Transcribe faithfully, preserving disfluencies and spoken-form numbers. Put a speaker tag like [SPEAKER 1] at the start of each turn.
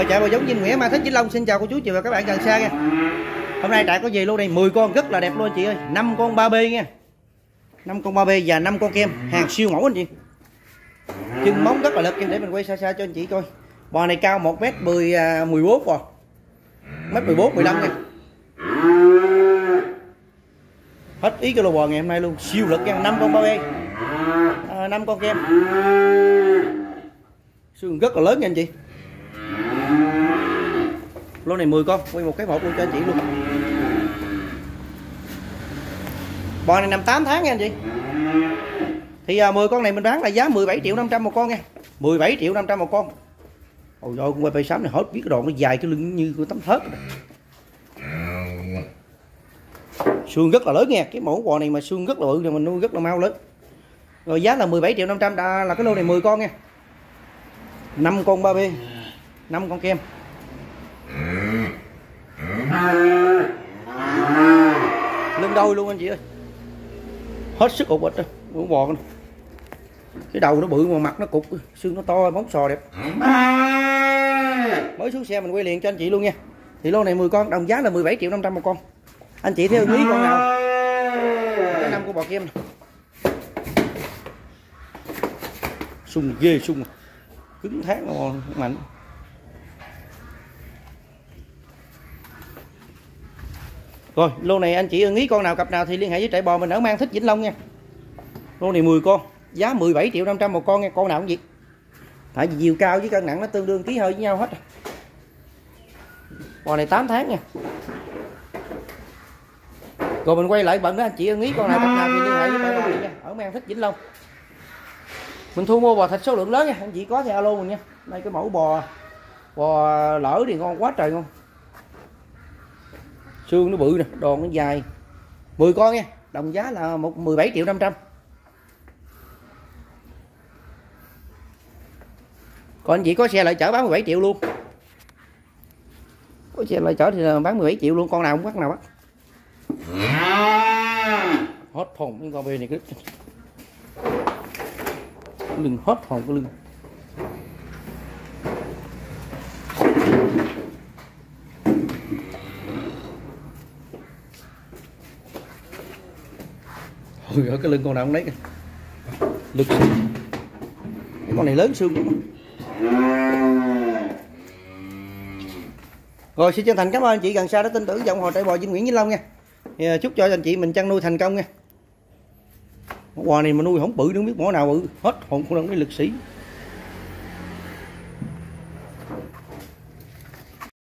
[SPEAKER 1] Rồi chạy bò giống Vinh Nghĩa Mang Thích Vĩnh Long xin chào cô chú chị và các bạn gần xa nha. Hôm nay trại có gì luôn đây, mười con rất là đẹp luôn anh chị ơi, năm con ba B nha. năm con ba B và năm con kem, hàng siêu mẫu anh chị. Chân móng rất là lực, để mình quay xa xa cho anh chị coi. Bò này cao một mét mười bốn bò. Mét mười bốn mười lăm nha. Hết ý cái lô bò ngày hôm nay luôn, siêu lực nha, năm con ba B. À, năm con kem. Xương rất là lớn nha anh chị. Lô này mười con, quay một cái hộp luôn cho anh chị luôn. Bò này nằm tám tháng nha anh chị. Thì à, mười con này mình bán là giá mười bảy triệu năm trăm một con nha. mười bảy triệu năm trăm một con. Ôi trời, con bê sáu này hết biết cái đòn nó dài cái lưng như cái tấm thớt. Xương rất là lớn nha, cái mẫu bò này mà xương rất là bự thì mình nuôi rất là mau lớn. Rồi giá là mười bảy triệu năm trăm, đã là cái lô này mười con nha. năm con ba B, năm con kem. Lưng đôi luôn anh chị ơi. Hết sức ục ịch rồi, con bò con. Cái đầu nó bự mà mặt nó cục, xương nó to, móng sò đẹp. Mới xuống xe mình quay liền cho anh chị luôn nha. Thì lô này mười con, đồng giá là mười bảy triệu năm trăm một con. Anh chị theo ý con nào? Cái năm con bò kem này. Sung ghê sung. Cứng thác nó mạnh. Rồi lô này anh chị ưng ý con nào cặp nào thì liên hệ với trại bò mình ở Mang Thích Vĩnh Long nha. Lô này mười con, giá mười bảy triệu năm trăm một con nha, con nào cũng vậy. Tại vì chiều cao với cân nặng nó tương đương ký hơi với nhau hết. Bò này tám tháng nha. Rồi mình quay lại bận đó, anh chị ưng ý con nào cặp nào thì liên hệ với trại bò mình nha, ở Mang Thích Vĩnh Long. Mình thu mua bò thịt số lượng lớn nha, anh chị có thì alo mình nha. Đây cái mẫu bò bò lỡ thì ngon quá trời ngon. Xương nó bự nè, đòn nó dài. mười con nha, đồng giá là một mười bảy triệu năm trăm. Còn anh chị có xe lại chở bán mười bảy triệu luôn. Có xe lại chở thì bán mười bảy triệu luôn, con nào cũng bắt nào bắt. Hết hồn cái con bê này, cái lưng hết hồn cái lưng. Ôi ở cái lưng con nào cũng lấy kìa. Lực xương. Cái con này lớn xương cũng. Rồi xin chân thành cảm ơn anh chị gần xa đã tin tưởng dòng hồ trại bò Vinh Nguyễn Vĩnh Long nha. Thì chúc cho anh chị mình chăn nuôi thành công nha. Bò này mà nuôi không bự, không biết mỏ nào bự, hết hồn con đồng cái lực sĩ.